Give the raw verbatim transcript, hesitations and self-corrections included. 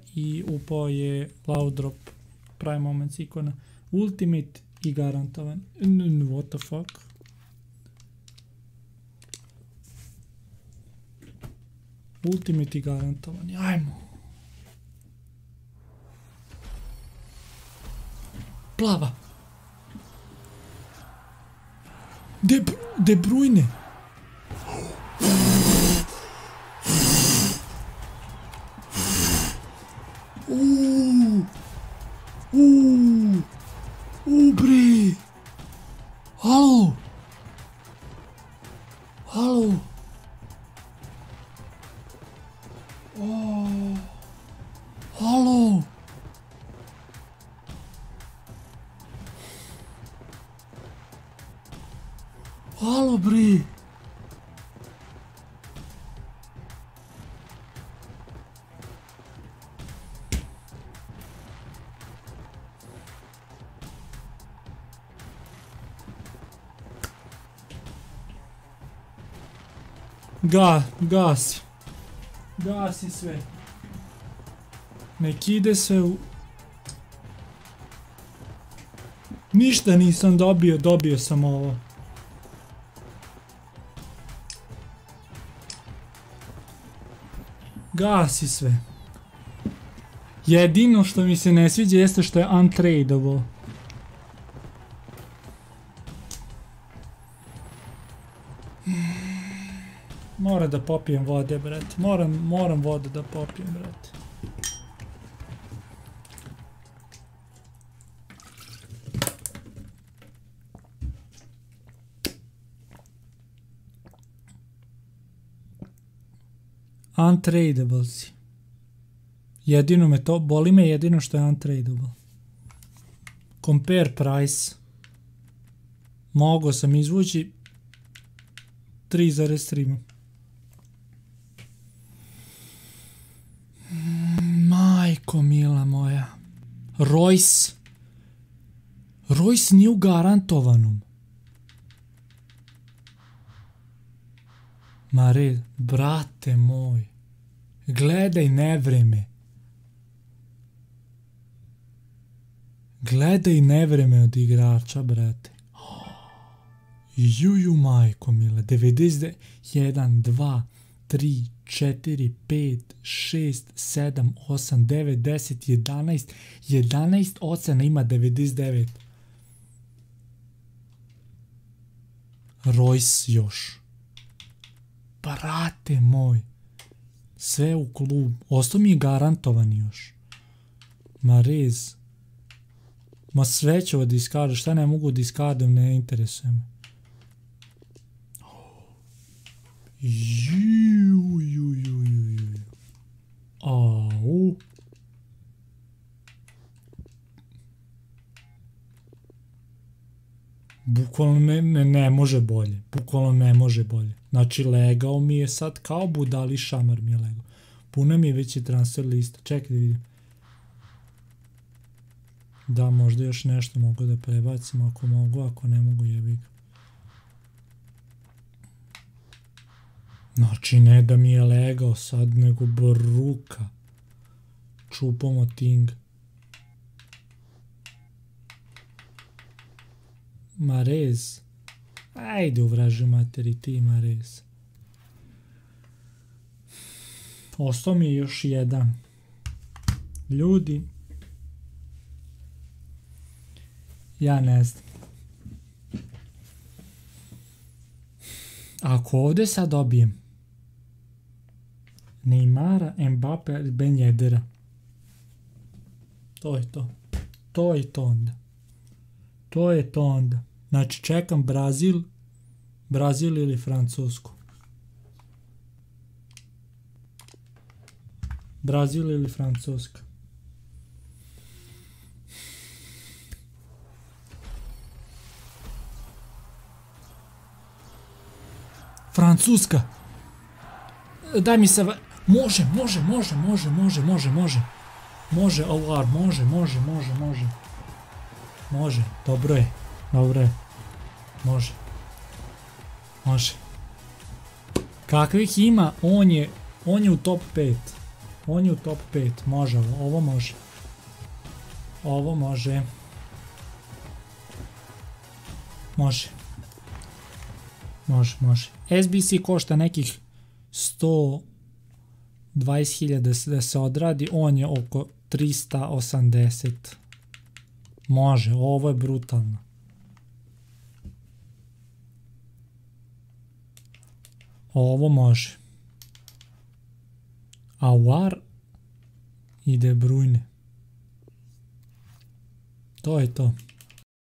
i upao je loud drop prime moments ikona. Ultimate i garantovan. What the fuck? Ultimate i garantovan. Ajmo. Plava. De, De Bruyne. Uuuu. Uuuu. Uuuu bre. Halo. Halo. Oh. Halo. Halo bre. Ga, gasi. Gasi sve. Nek ide sve u... Ništa nisam dobio, dobio sam ovo. Gasi sve. Jedino što mi se ne sviđa jeste što je untradable. Moram da popijem vode, brate. Moram, moram vodu da popijem, brate. Untradable si. Jedino me to, boli me jedino što je untradable. Compare price. Mogao sam izvući tri zarez tri. Majko mila moja. Royce. Royce nije u garantovanom. Mare, brate moj. Gledaj nevreme. Gledaj nevreme od igrača, brate. Juju majko mila. devedeset jedan, dva, tri, četiri, pet, šest, sedam, osam, devet, deset, jedanaest. jedanaest ocena ima devedeset devet. Royce još. Brate moj. Sve u klub. Ostao mi je garantovan još. Marez. Ma sve ću da iskadam. Šta ne mogu da iskadam, ne interesuje me. Juuu, juuu, juuu, juuu. Au. Bukvalno ne, ne, ne može bolje. Bukvalno ne može bolje. Znači legao mi je sad kao budali šamar mi je legao. Puna mi je već i transfer lista. Čekaj da vidim. Da, možda još nešto mogu da prebacim. Ako mogu, ako ne mogu jebi ga. Znači ne da mi je legao sad, nego bruka. Čupamo ting. Marez. Ajde u vražu materi ti, Marez. Ostao mi je još jedan. Ljudi. Ja ne znam. Ako ovdje sad dobijem Neymara, Mbappe, Ben Yedera. To je to. To je to onda. To je to onda. Znači čekam Brazil, Brazil ili Francusku. Brazil ili Francuska. Francuska. Daj mi se... Može, može, može, može, može, može, može. Može, alarm, može, može, može, može. Može, dobro je, dobro je. Može. Može. Kakvih ima, on je, on je u top pet. On je u top pet, može ovo, ovo može. Ovo može. Može. Može, može. S B C košta nekih sto dvadeset hiljada da se odradi, on je oko trista osamdeset. Može, ovo je brutalno. Ovo može. Aouar i De Bruyne. To je to.